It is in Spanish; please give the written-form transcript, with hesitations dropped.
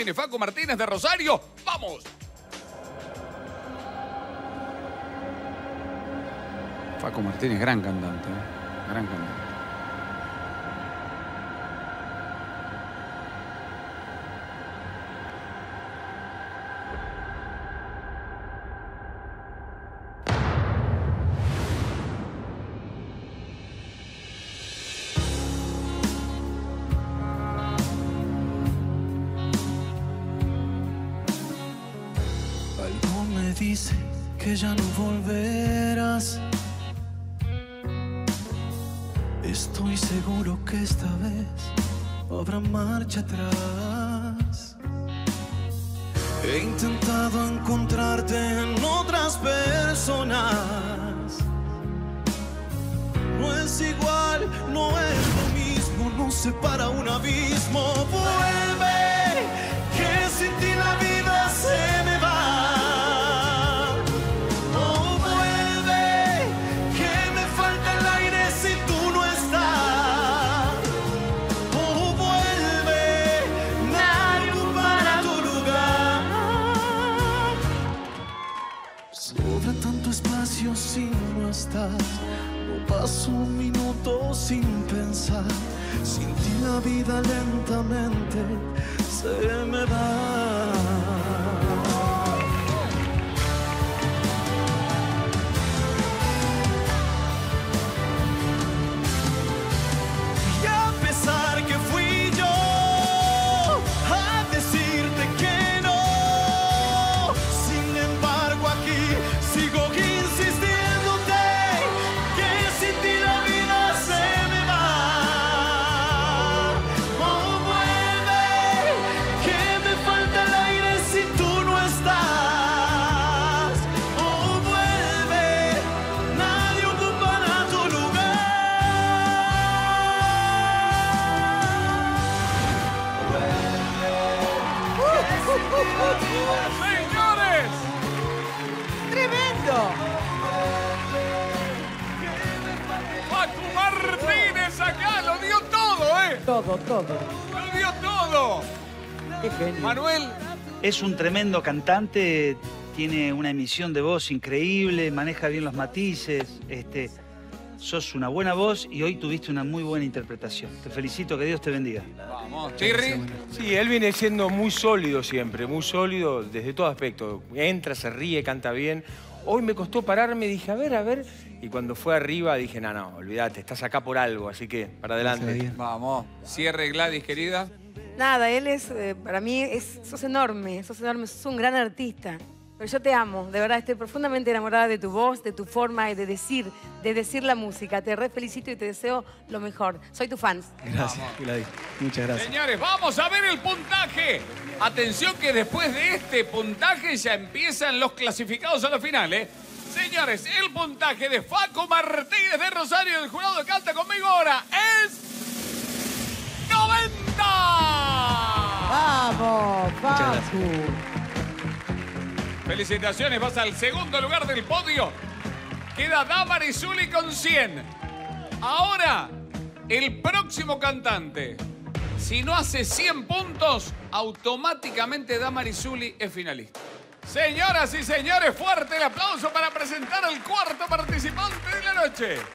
viene Facu Martínez de Rosario. ¡Vamos! Facu Martínez, gran cantante, gran cantante. Algo me dice que ya no volverás. Estoy seguro que esta vez no habrá marcha atrás. He intentado encontrarte en otras personas. No es igual, no es lo mismo, nos separa un abismo. Vuelve, que sin ti la vida se me va. Sobra tanto espacio si no estás. No paso un minuto sin pensar. Sin ti la vida lentamente se me va. ¡Señores! ¡Tremendo! Facu Martínez acá lo dio todo, ¿eh? Todo. Lo dio todo. Qué genio. Manuel. Es un tremendo cantante, tiene una emisión de voz increíble, maneja bien los matices, sos una buena voz y hoy tuviste una muy buena interpretación. Te felicito, que Dios te bendiga. Vamos, Chirri. Sí, él viene siendo muy sólido siempre, muy sólido desde todo aspecto. Entra, se ríe, canta bien. Hoy me costó pararme, dije, a ver. Y cuando fue arriba dije, no, olvídate, estás acá por algo, así que para adelante. Vamos. Cierre, Gladys, querida. Nada, él es, para mí, sos enorme, sos un gran artista. Pero yo te amo, de verdad, estoy profundamente enamorada de tu voz, de tu forma de decir la música. Te re felicito y te deseo lo mejor. Soy tu fan. Gracias, Gladys. Muchas gracias. Señores, vamos a ver el puntaje. Atención que después de este puntaje ya empiezan los clasificados a la final, ¿eh? Señores, el puntaje de Facu Martínez de Rosario, del jurado de Canta Conmigo Ahora, es 90. ¡Vamos, Facu! Felicitaciones, vas al segundo lugar del podio. Queda Damaris Zuli con 100. Ahora, el próximo cantante, si no hace 100 puntos, automáticamente Damaris Zuli es finalista. Señoras y señores, fuerte el aplauso para presentar al cuarto participante de la noche.